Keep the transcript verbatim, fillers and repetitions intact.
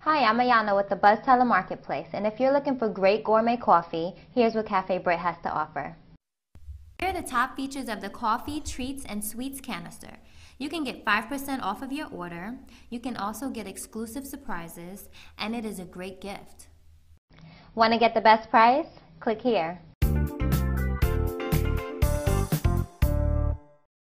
Hi, I'm Ayana with the Buzz Telemarketplace, and if you're looking for great gourmet coffee, here's what Cafe Britt has to offer. Here are the top features of the coffee, treats, and sweets canister. You can get five percent off of your order. You can also get exclusive surprises, and it is a great gift. Want to get the best price? Click here.